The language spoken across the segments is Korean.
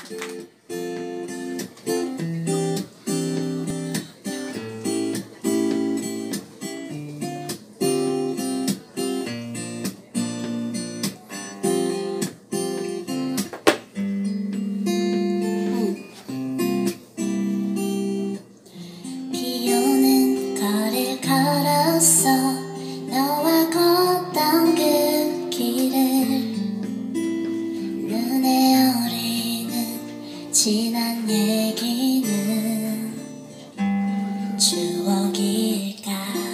너와 걷던 그 길을 눈에 어리는 지난 얘기는 추억일까.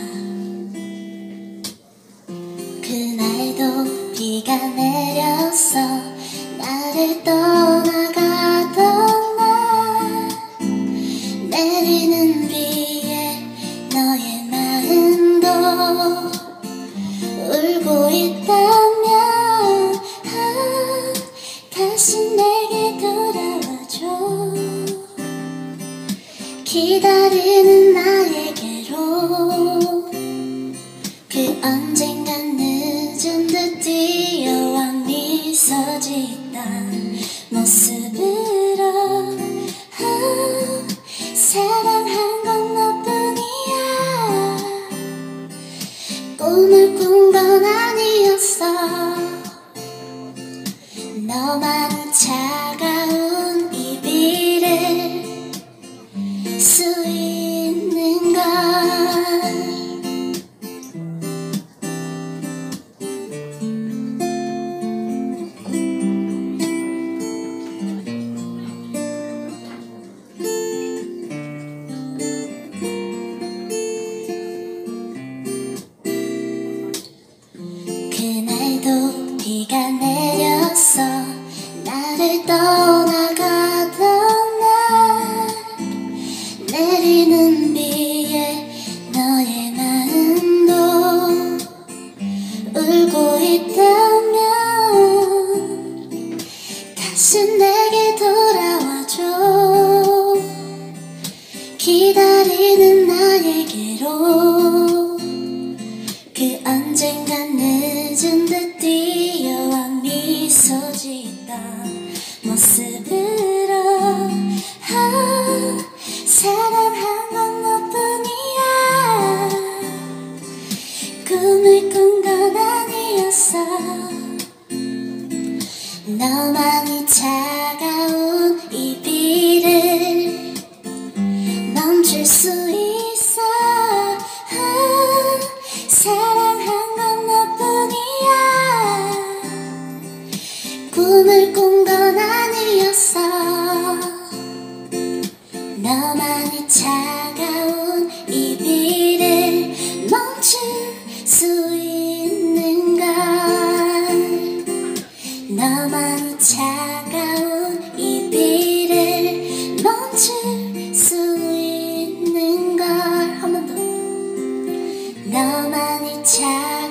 그날도 비가 내렸어. 나를 떠나가던 날 내리는 비에 너의 마음도 울고 있다면 다시 내게 돌아와줘. 기다리는 나에게로 그 언젠간 늦은 듯 뛰어와 미소 짓던 모습으로 사랑한 건 너뿐이야. 꿈을 꾼 건 아니었어. 너만이 차가운 이 비를 수 있는 걸. 그날도 비가 내렸어. 나를 떠나가던 날 내리는 비에 너의 마음도 울고 있다면 다시 내게 돌아와줘. 기다리는 나에게로 그 언젠간 늦은 듯 뛰어와 미소 짓던 모습으로 사랑한 건 너뿐이야. 꿈을 꾼 건 아니었어. 너만이 차가운 이 비를 멈출 수 있어. 사랑한 건 너뿐이야. 꿈을 꾼 건 아니었어. 너만이 차가운 이 비를 멈출 수 있는 걸. 너만이 차가운 이 비를 멈출 수 있는 걸. 한 번 더. 너만이 차가운